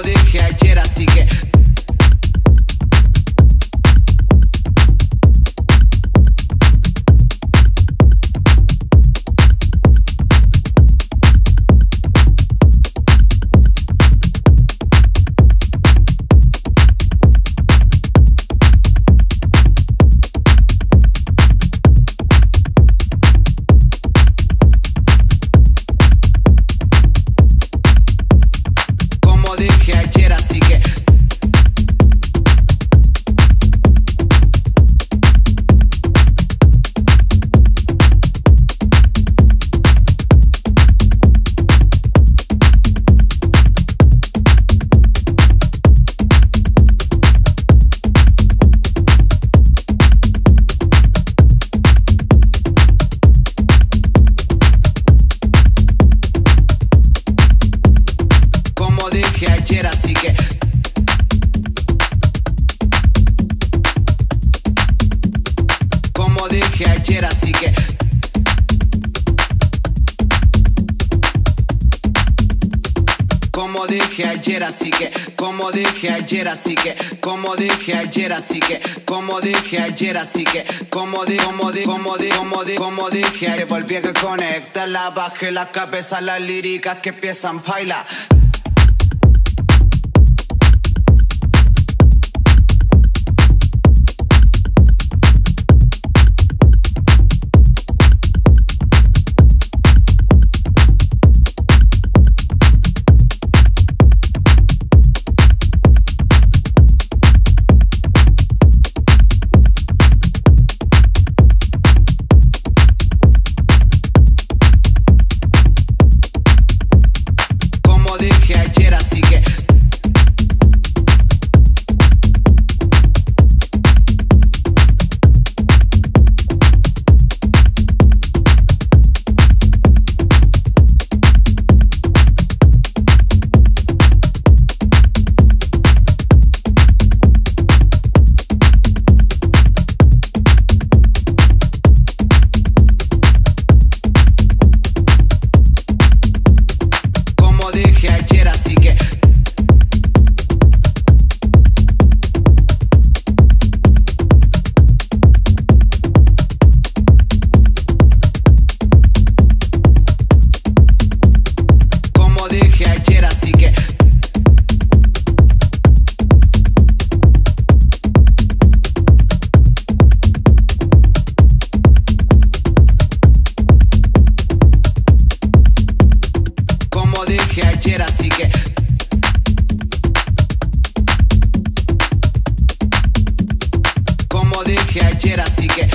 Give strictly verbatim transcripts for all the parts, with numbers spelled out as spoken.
dije ayer, así que como dije ayer, así que como dije ayer, así que como dije ayer, así que como dije ayer, así que como di como di como di como di como dije ayer, volví a conectarla, bajé la cabeza, las líricas que empiezan a bailar. Ayer, así que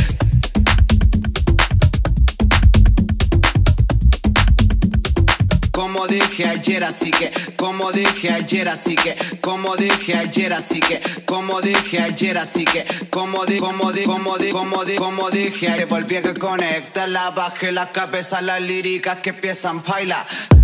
como dije ayer, así que como dije ayer, así que como dije ayer, así que como dije ayer, así que como di como di como di como di como dije ayer, volví a conectarla, bajé la cabeza, las líricas que empiezan a bailar.